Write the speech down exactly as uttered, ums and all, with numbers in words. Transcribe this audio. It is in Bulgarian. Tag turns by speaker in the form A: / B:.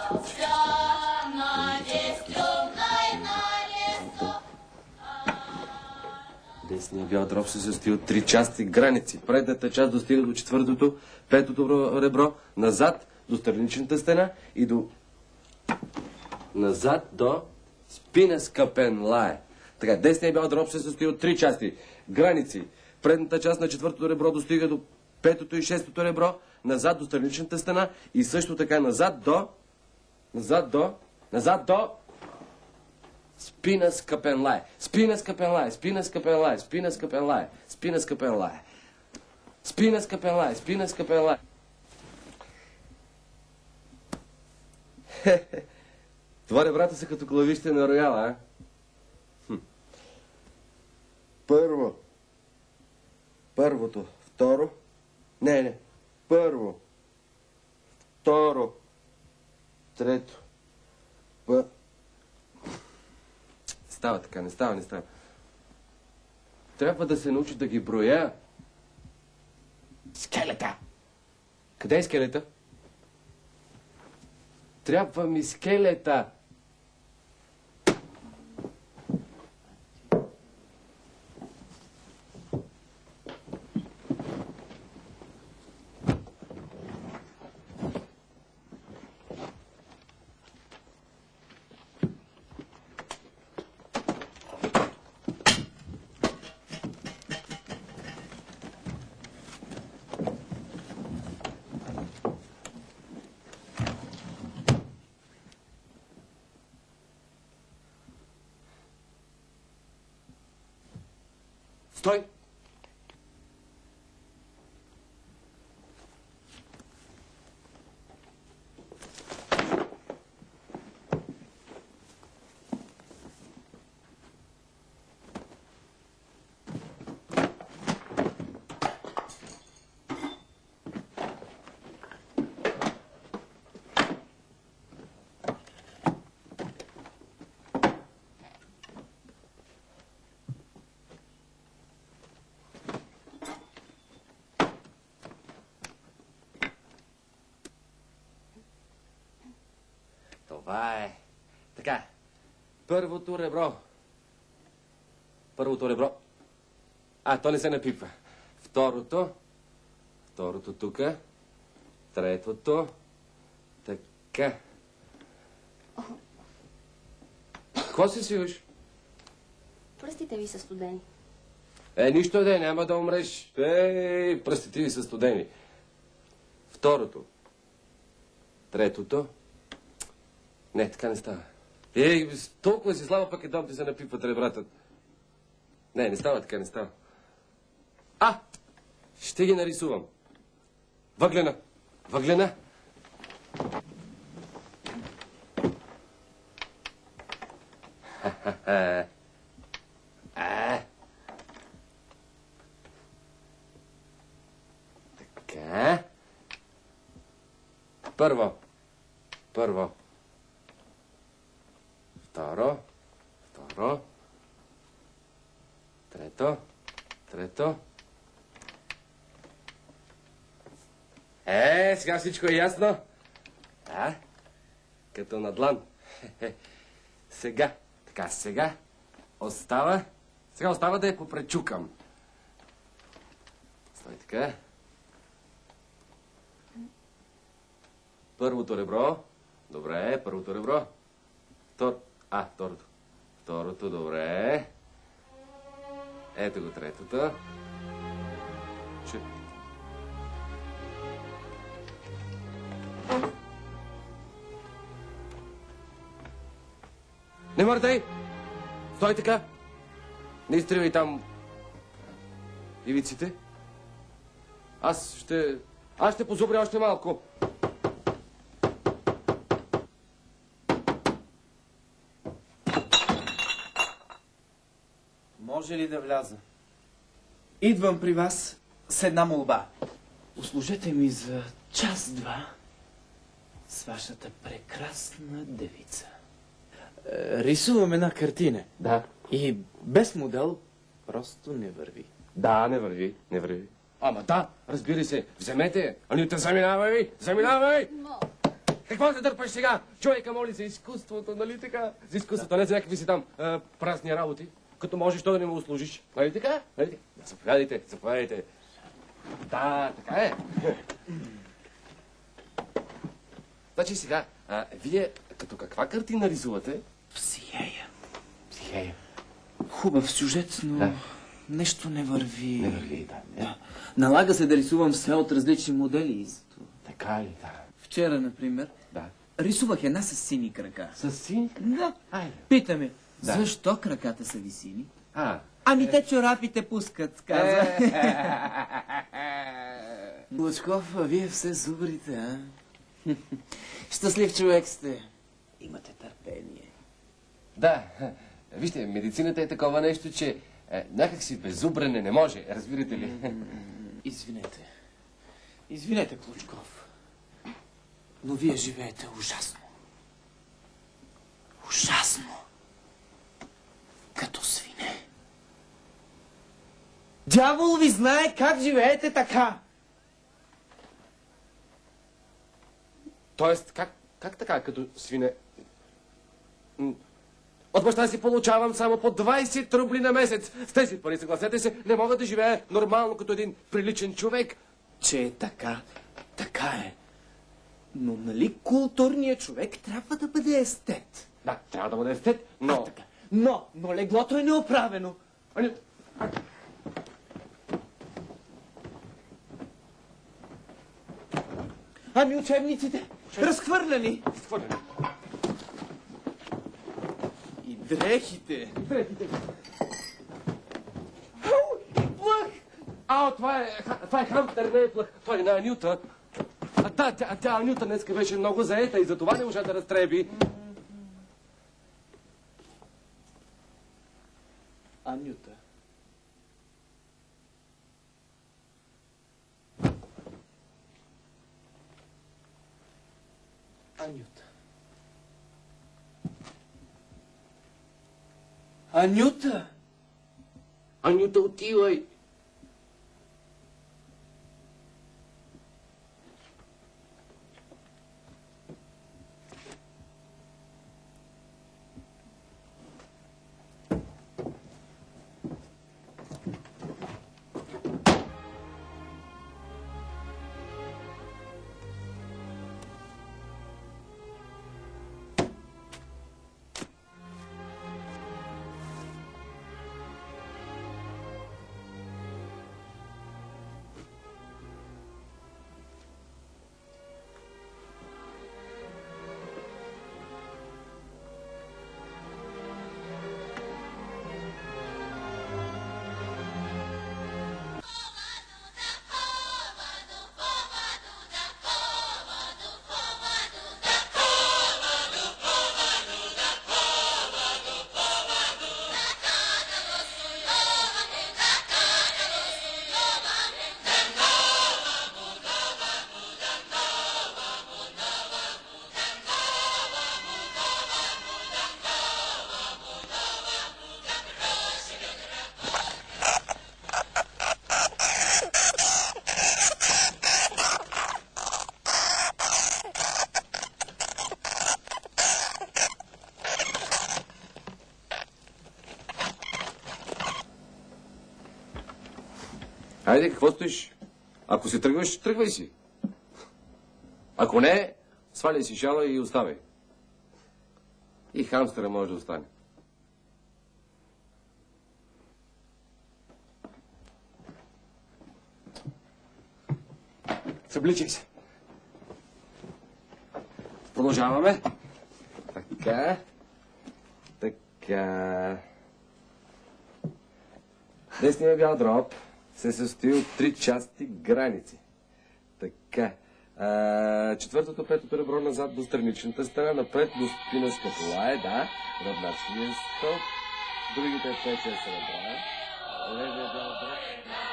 A: Десният бял дроб се състои от три части граници. Предната част достига до четвъртото, петото ребро, назад до страничната стена и до... назад до спинес капенлае. Така, десният бял дроб се състои от три части граници. Предната част на четвъртото ребро достига до петото и шестото ребро, назад до страничната стена и също така назад до... назад до... назад до... спинес капенлае. Спинес капенлае, спинес капенлае, спинес капенлае, спинес капенлае. Спинес капенлае, спинес капенлае. Това ребрата са като клавишите на рояла, а? Хм. Първо. Първото. Второ. Не, не. Първо. Второ. Трето. Пъ... Става така, не става, не става. Трябва да се научи да ги броя. Скелета! Къде е скелета? Трябва ми скелета! Стой! Това е. Така. Първото ребро. Първото ребро. А, то не се напипва. Второто. Второто тука. Третото. Така. Какво се свиваш?
B: Пръстите ви са студени.
A: Е, нищо да е, няма да умреш. Ей, пръстите ви са студени. Второто. Третото. Не, така не става. Ей, толкова си слава, пък едно ти се напипват ребрата. Не, не става така, не става. А! Ще ги нарисувам. Въглена! Въглена! Ха-ха-ха! А! Така. Първо. Първо. Второ. Второ. Трето. Трето. Е, сега всичко е ясно. А? Като на длан. Сега. Така, сега. Остава. Сега остава да я попречукам. Стой така. Първото ребро. Добре, първото ребро. Втор... А, второто. Второто, добре. Ето го третото. Чу... Не мърдай! Стой така! Не изтривай там ивиците. Аз ще... Аз ще позубря още малко.
C: Може ли да вляза? Идвам при вас с една молба. Услужете ми за час-два с вашата прекрасна девица. Е, рисувам една картина.
A: Да.
C: И без модел просто не върви.
A: Да, не върви, не върви. Ама да, разбира се, вземете, а не те заминавай, заминавай!
B: Но...
A: Какво се дърпаш сега? Човека моли за изкуството, нали така? За изкуството, не за някакви си там а, празни работи. Като можеш, то да не му услужиш. Нали така? Нали така? Заповядайте, заповядайте. Да, така е. Значи сега, а, вие като каква картина рисувате?
C: Психея.
A: Психея.
C: Хубав сюжет, но
A: Да.
C: нещо не върви.
A: Не върви, да.
C: Да. Налага се да рисувам все от различни модели.
A: Така ли, да.
C: Вчера, например,
A: Да.
C: рисувах една с сини крака.
A: С син?
C: Да.
A: Айде.
C: Питаме,
A: Да.
C: защо краката са ви сини?
A: А.
C: Ами те чорапите пускат, каза. Лъчков, а вие все зубрите, а? Щастлив човек сте. Имате търпение.
A: Да. Вижте, медицината е такова нещо, че е, някак си безубрене не може, разбирате ли?
C: Извинете. Извинете, Клучков. Но вие живеете ужасно. Ужасно. Като свине. Дявол ви знае как живеете така.
A: Тоест, как, как така, като свине? М, От баща си получавам само по двайсет рубли на месец. С тези пари, съгласете се, не мога да живея нормално като един приличен човек.
C: Че е така, така е. Но нали културният човек трябва да бъде естет?
A: Да, трябва да бъде естет, но...
C: А, така. Но, но леглото е неоправено.
A: Ани...
C: Ами учебниците? Разхвърляни.
A: Изхвърляне.
C: И дрехите.
A: Дрехите.
C: Ау, и плъх.
A: А, това е, ха- това е хамстер, не е плъх. Той е на Анюта. А да, тя, тя Анюта днеска беше много заета и затова не можа да разтреби.
C: Анюта. Анюта. Анюта!
A: Анюта, отивай. Хайде, какво стоиш? Ако се тръгваш, тръгвай си. Ако не, сваляй си шала и оставай. И хамстера може да остане. Събличай се. Продължаваме. Така. Така. Десният бял дроб се състои от три части граници. Така. А, четвъртото, петото ребро назад до страничната страна, напред до спина с капула е, да. Равначния стълб. Другите пет са ребра. Левия бял дроб.